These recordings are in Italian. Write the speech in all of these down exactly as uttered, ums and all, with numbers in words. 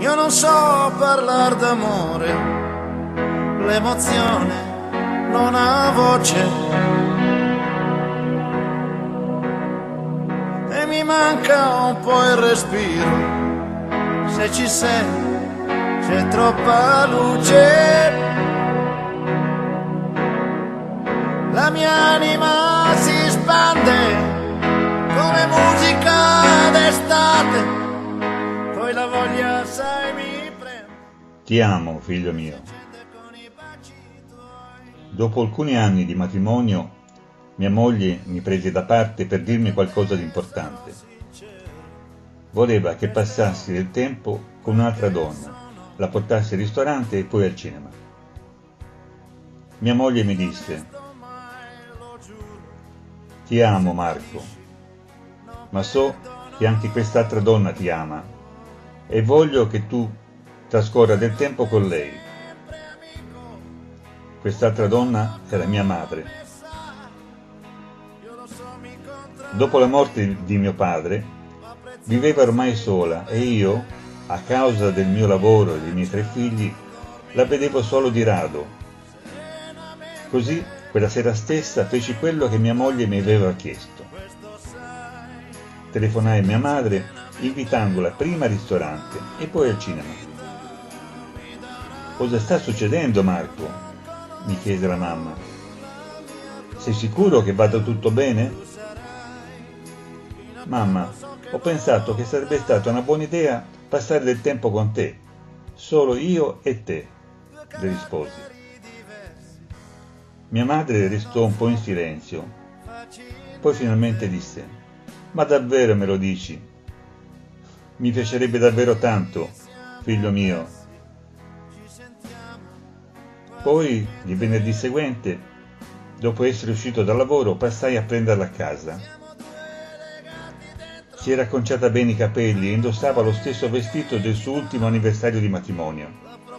Io non so parlare d'amore, l'emozione non ha voce e mi manca un po' il respiro. Se ci sei c'è troppa luce, la mia anima si spande come musica d'estate, poi la voglia sai mi prende. Ti amo, figlio mio. Dopo alcuni anni di matrimonio, mia moglie mi prese da parte per dirmi qualcosa di importante. Voleva che passassi del tempo con un'altra donna, la portassi al ristorante e poi al cinema. Mia moglie mi disse: ti amo, Marco, ma so che anche quest'altra donna ti ama e voglio che tu trascorra del tempo con lei. Quest'altra donna era mia madre. Dopo la morte di mio padre, viveva ormai sola e io, a causa del mio lavoro e dei miei tre figli, la vedevo solo di rado. Così, quella sera stessa, feci quello che mia moglie mi aveva chiesto. Telefonai a mia madre, invitandola prima al ristorante e poi al cinema. «Cosa sta succedendo, Marco?» mi chiese la mamma. «Sei sicuro che vada tutto bene?» «Mamma, ho pensato che sarebbe stata una buona idea passare del tempo con te, solo io e te», le risposi. Mia madre restò un po' in silenzio, poi finalmente disse: «Ma davvero me lo dici? Mi piacerebbe davvero tanto, figlio mio». Poi, il venerdì seguente, dopo essere uscito dal lavoro, passai a prenderla a casa. Si era acconciata bene i capelli e indossava lo stesso vestito del suo ultimo anniversario di matrimonio.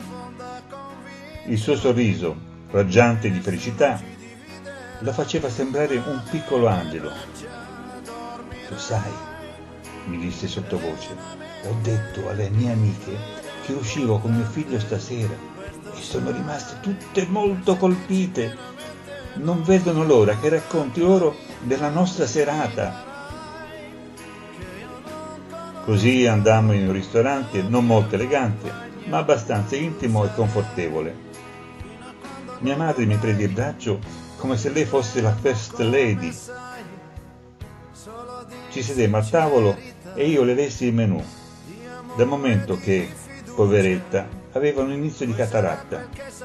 Il suo sorriso, raggiante di felicità, la faceva sembrare un piccolo angelo. «Lo sai», mi disse sottovoce, «ho detto alle mie amiche che uscivo con mio figlio stasera e sono rimaste tutte molto colpite. Non vedono l'ora che racconti loro della nostra serata». Così andammo in un ristorante non molto elegante, ma abbastanza intimo e confortevole. Mia madre mi prese il braccio come se lei fosse la first lady. Ci sedemmo al tavolo e io le lessi il menù, dal momento che, poveretta, aveva un inizio di cataratta.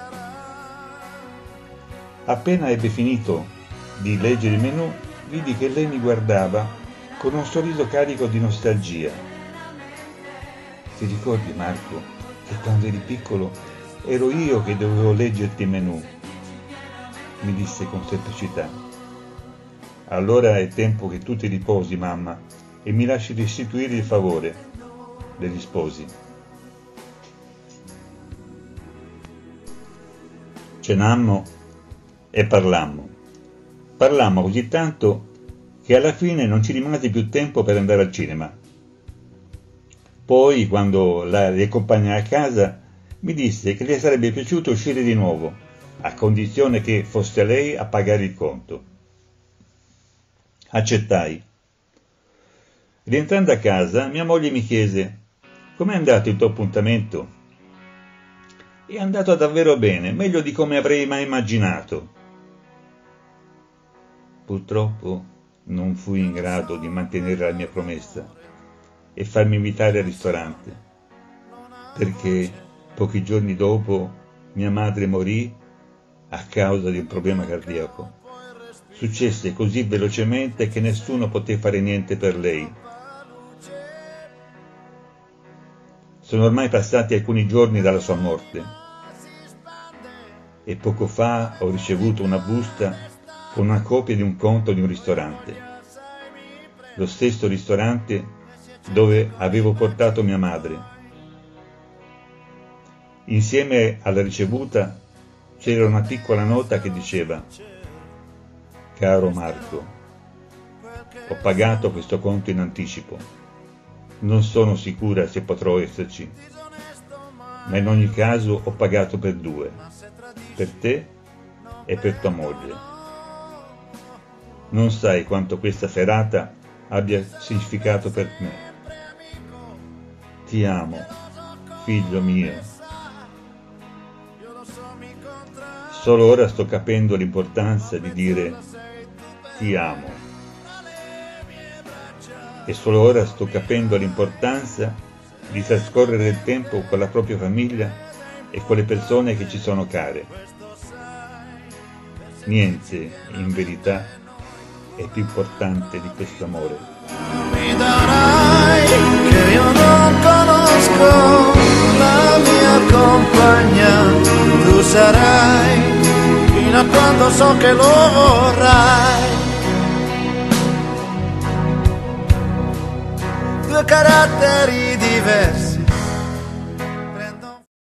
Appena ebbe finito di leggere il menù, vidi che lei mi guardava con un sorriso carico di nostalgia. «Ti ricordi, Marco, che quando eri piccolo ero io che dovevo leggerti il menù?» mi disse con semplicità. «Allora è tempo che tu ti riposi, mamma, e mi lasci restituire il favore», le risposi. Cenammo e parlammo. Parlammo così tanto che alla fine non ci rimase più tempo per andare al cinema. Poi, quando la riaccompagnai a casa, mi disse che le sarebbe piaciuto uscire di nuovo, a condizione che fosse lei a pagare il conto. Accettai. Rientrando a casa, mia moglie mi chiese: «Com'è andato il tuo appuntamento?» «È andato davvero bene, meglio di come avrei mai immaginato». Purtroppo non fui in grado di mantenere la mia promessa e farmi invitare al ristorante, perché pochi giorni dopo mia madre morì a causa di un problema cardiaco. Successe così velocemente che nessuno poté fare niente per lei. Sono ormai passati alcuni giorni dalla sua morte e poco fa ho ricevuto una busta con una copia di un conto di un ristorante, lo stesso ristorante dove avevo portato mia madre. Insieme alla ricevuta c'era una piccola nota che diceva: «Caro Marco, ho pagato questo conto in anticipo. Non sono sicura se potrò esserci, ma in ogni caso ho pagato per due, per te e per tua moglie. Non sai quanto questa serata abbia significato per me. Ti amo, figlio mio. Solo ora sto capendo l'importanza di dire ti amo. E solo ora sto capendo l'importanza di trascorrere il tempo con la propria famiglia e con le persone che ci sono care. Niente, in verità, è più importante di questo amore. Mi darai che io non conosco la mia compagna, tu sarai fino a quando so che lo vorrai. Due caratteri diversi